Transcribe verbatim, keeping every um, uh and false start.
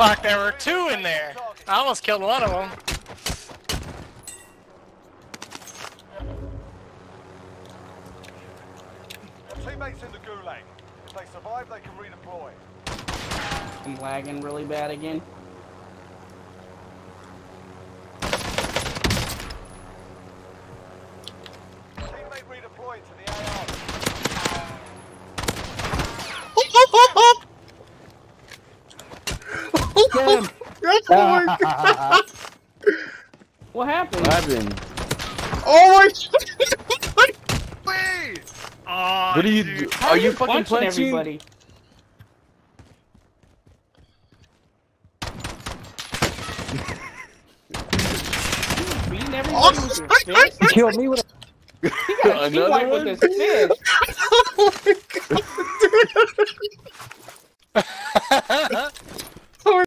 Fuck, there were two in there. I almost killed one of them. Teammates in the gulag. If they survive, they can redeploy. I'm lagging really bad again. Teammate redeployed to the A Damn. Oh my god! What happened? What happened? Oh my god! Oh, What are you? dude. Do? How Are you fucking punching punching? everybody? Beating everybody with your fist? Killed me with a... He got a Another wipe one? with his fist. Oh my god!